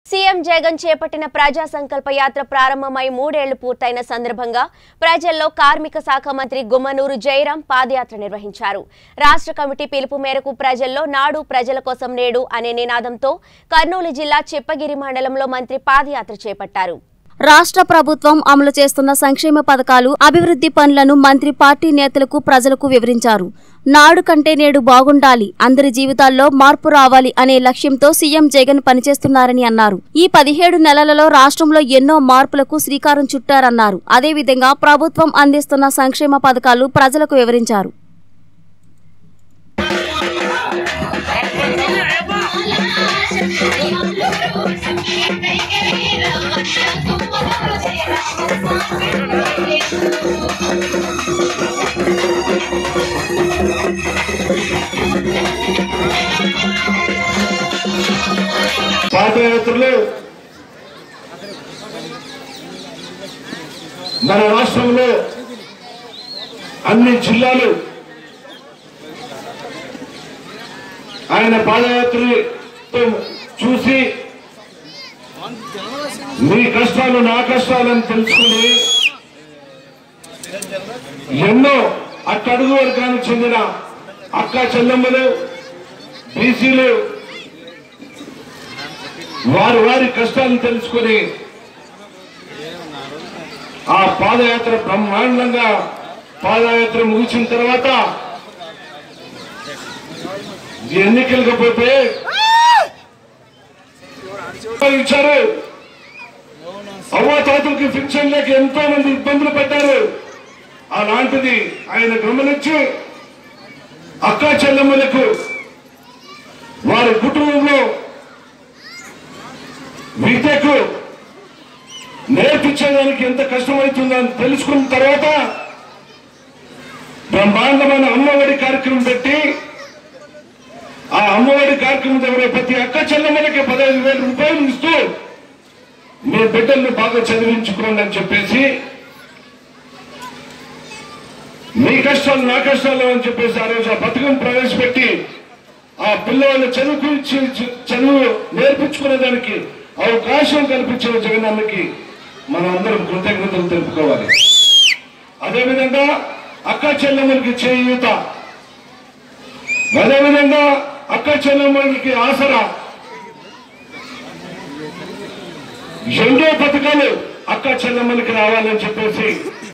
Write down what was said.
CM Jagan చేపట్టిన ప్రజా సంకల్ప యాత్ర ప్రారంభమై 3 ఏళ్లు పూర్తయిన సందర్భంగా ప్రజల్లో కార్మిక శాఖ మంత్రి గుమ్మనూరు జయరాం పాదయాత్ర నిర్వహించారు. రాష్ట్ర కమిటీ పిలుపు మేరకు ప్రజల్లో నాడు ప్రజల కోసం నేడు అనే నినాదంతో కర్నూలు జిల్లా చిప్పగిరి మండలంలో మంత్రి పాదయాత్ర చేపట్టారు. రాష్ట్ర ప్రభుత్వం అమలు చేస్తున్న సంక్షేమ పథకాలు, అభివృద్ధి పనులను మంత్రి పార్టీ నేతలకు, ప్రజలకు వివరించారు. నాడు కంటే నేడు బాగుండాలి, అందరి జీవితాల్లో మార్పు రావాలి అనే లక్ష్యంతో సీఎం జగన్ పనిచేస్తున్నారని అన్నారు. ఈ 17 నెలలలో రాష్ట్రంలో ఎన్నో మార్పులకు శ్రీకారం చుట్టారన్నారు. అదేవిధంగా ప్రభుత్వం అందిస్తున్న సంక్షేమ పథకాలు ప్రజలకు వివరించారు. పాదయాత్రలు మన రాష్ట్రంలో అన్ని జిల్లాలు ఆయన పాదయాత్రతో చూసి మీ కష్టాలు నా కష్టాలని తెలుసుకుని ఎన్నో అట్టడుగు వర్గానికి చెందిన అక్క చెల్లెమ్మలు, బీసీలు వారి కష్టాలను తెలుసుకుని ఆ పాదయాత్ర బ్రహ్మాండంగా పాదయాత్ర ముగిసిన తర్వాత ఎన్నికలకు పోతే ఇచ్చారు. అవ్వాతాతలకి ఫిక్షన్ లేక ఎంతో మంది ఇబ్బందులు పడ్డారు. అలాంటిది ఆయన గమనించి అక్కా చెల్లెమ్మలకు వారి కుటుంబంలో విద్యకు నేర్పించడానికి ఎంత కష్టమవుతుందని తెలుసుకున్న తర్వాత బ్రహ్మాండమైన అమ్మఒడి కార్యక్రమం పెట్టి ఆ అమ్మఒడి కార్యక్రమం దగ్గర ప్రతి అక్క చెల్లెమ్మలకి 15,000 రూపాయలు ఇస్తూ మీ బిడ్డల్ని బాగా చదివించుకోండి అని చెప్పేసి, మీ కష్టాలు నా కష్టాలు అని చెప్పేసి ఆ రోజు ఆ పథకం ప్రవేశపెట్టి ఆ పిల్లవాళ్ళు చదువు నేర్పించుకునేదానికి అవకాశం కల్పించిన జగనన్నకి మనం అందరం కృతజ్ఞతలు తెలుపుకోవాలి. అదేవిధంగా అక్క చెల్లెమ్మలకి చేయూత, అదేవిధంగా అక్క చెల్లెమ్మలకి ఆసరా, ఎన్నో పథకాలు అక్క చెల్లెమ్మలకి రావాలని చెప్పేసి